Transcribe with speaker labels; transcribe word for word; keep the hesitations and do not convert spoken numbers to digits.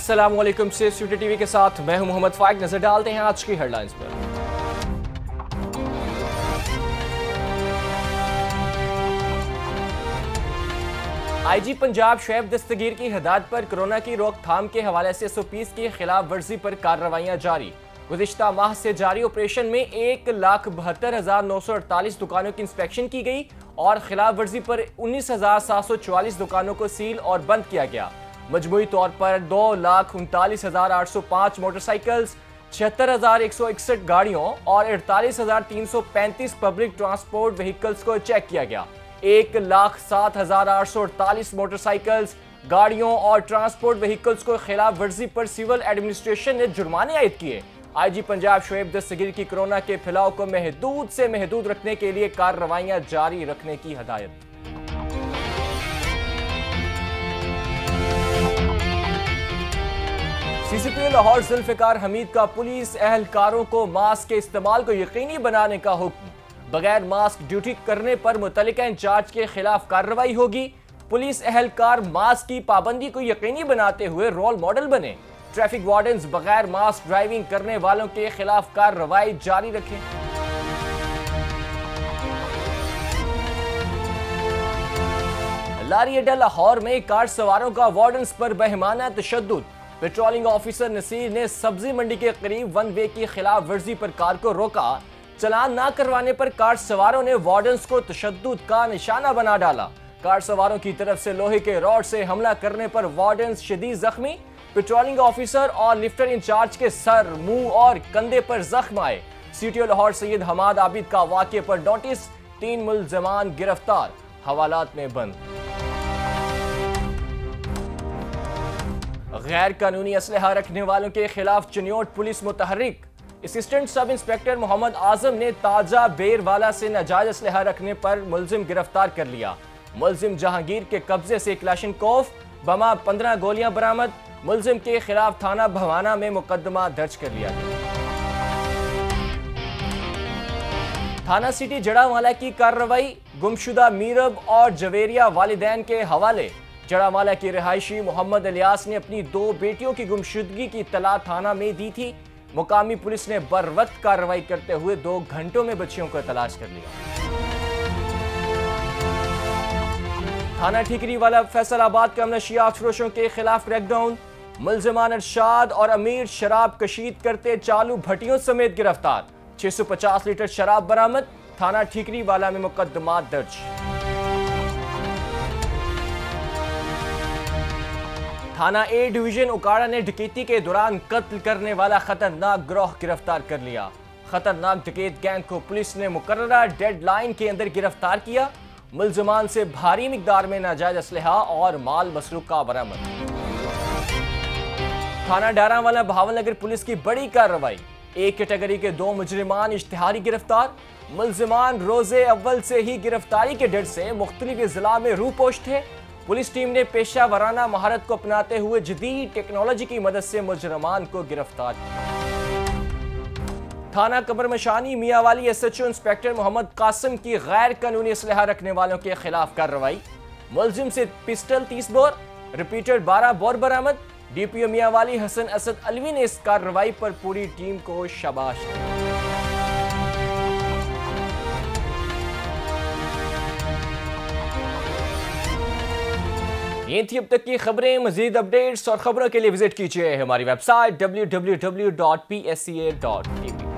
Speaker 1: अस्सलाम वालेकुम से सिटी टीवी के साथ मैं हूं मोहम्मद फाइक। नजर डालते हैं आज की हेडलाइंस पर। आईजी पंजाब शुएब दस्तगीर की हिदायत पर कोरोना की रोकथाम के हवाले से एसओपीज की खिलाफ वर्जी पर कार्रवाइयां जारी। गुज़िश्ता माह से जारी ऑपरेशन में एक लाख बहत्तर हजार नौ सौ अड़तालीस दुकानों की इंस्पेक्शन की गई और खिलाफ वर्जी पर उन्नीस हजार सात सौ चौवालीस दुकानों को सील और बंद किया गया। मजमूई तौर पर दो लाख उनतालीस हजार आठ सौ पाँच मोटरसाइकिल्स, छिहत्तर हजार एक सौ इकसठ गाड़ियों और अड़तालीस हजार तीन सौ पैंतीस पब्लिक ट्रांसपोर्ट व्हीकल्स को चेक किया गया। एक लाख सात हजार आठ सौ अड़तालीस मोटरसाइकिल्स, गाड़ियों और ट्रांसपोर्ट व्हीकल्स को खिलाफ वर्जी पर सिविल एडमिनिस्ट्रेशन ने जुर्माने आयद किए। आईजी पंजाब शुएब दस्तगीर की कोरोना के फैलाव को महदूद से महदूद रखने के लिए कार्रवाइयां जारी रखने की हिदायत। सीसीपी लाहौर जुल्फिकार हमीद का पुलिस एहलकारों को मास्क के इस्तेमाल को यकीनी बनाने का हुक्म। बगैर मास्क ड्यूटी करने पर मुतल्लिका इंचार्ज के खिलाफ कार्रवाई होगी। पुलिस एहलकार मास्क की पाबंदी को यकीनी बनाते हुए रोल मॉडल बने। ट्रैफिक वार्डन्स बगैर मास्क ड्राइविंग करने वालों के खिलाफ कार्रवाई जारी रखें। लारी अड्डा लाहौर में कार सवारों का वार्डन्स पर बेहमाना तशद्दुद। पेट्रोलिंग ऑफिसर नसीर ने सब्जी मंडी के करीब वन वे की खिलाफ वर्जी पर कार को रोका। चलान ना करवाने पर कार सवारों ने वार्डन्स को तशद्दुद का निशाना बना डाला। कार सवारों की तरफ से लोहे के रॉड से हमला करने पर वार्डन्स शदीद जख्मी। पेट्रोलिंग ऑफिसर और लिफ्टर इंचार्ज के सर, मुंह और कंधे पर जख्म आए। सीटीओ लाहौर सैयद हमाद आबिद का वाक़े पर नोटिस, तीन मुल्ज़मान गिरफ्तार, हवालात में बंद। गैर कानूनी असलहा रखने वालों के खिलाफ चिन्योट पुलिस मुतहर्रिक। Assistant sub inspector Mohammad Azam ने ताजा बेरवाला से नाजायज असलहा रखने पर मुलजिम गिरफ्तार कर लिया। मुलजिम जहांगीर के कब्जे से क्लाशनकोफ, बमा, पंद्रह गोलियां बरामद। मुलजिम के खिलाफ थाना भवाना में मुकदमा दर्ज कर लिया गया। थाना सिटी जड़ावाला की कार्रवाई, गुमशुदा मीरब और जवेरिया वालिदैन के हवाले। जड़ावाला की रिहायशी मोहम्मद इलियास ने अपनी दो बेटियों की गुमशुदगी की तला थाना में दी थी। मुकामी पुलिस ने बर वक्त कार्रवाई करते हुए दो घंटों में बच्चियों को तलाश कर लिया। थाना ठीकरी वाला फैसलाबाद का नशियात फरोशों के खिलाफ क्रैकडाउन। मुल्जिमान अरशाद और अमीर शराब कशीद करते चालू भट्टियों समेत गिरफ्तार। छह सौ पचास लीटर शराब बरामद। थाना ठीकरी वाला में मुकदमा दर्ज। थाना ए डिवीजन उकाड़ा ने डकैती के दौरान कत्ल करने वाला खतरनाक गिरोह गिरफ्तार कर लिया। खतरनाक डकैत गैंग को पुलिस ने मुकर्ररा डेडलाइन के अंदर गिरफ्तार किया। मुल्जिमान से भारी मिकदार में नाजायज असलहा और माल मसरूका बरामद। थाना डारावाला बहावलनगर पुलिस की बड़ी कार्रवाई। एक कैटेगरी के दो मुजरिमान इश्तिहारी गिरफ्तार। मुल्जिमान रोजे अव्वल से ही गिरफ्तारी के डर से मुख्तलिफ जिला में रूपोश थे। पुलिस टीम ने पेशा वराना महारत को अपनाते हुए जदीद टेक्नोलॉजी की मदद से मुजरिमान को गिरफ्तार किया। थाना कमरमशानी मियावाली एसएचओ इंस्पेक्टर मोहम्मद कासिम की गैर कानूनी असलहा रखने वालों के खिलाफ कार्रवाई। मुलजिम से पिस्टल तीस बोर, रिपीटर बारह बोर बरामद। डीपीओ मियावाली हसन असद अलवी ने इस कार्रवाई पर पूरी टीम को शाबाश दी। ये थी अब तक की खबरें। मजीद अपडेट्स और खबरों के लिए विजिट कीजिए हमारी website W W W dot P S C A dot T we.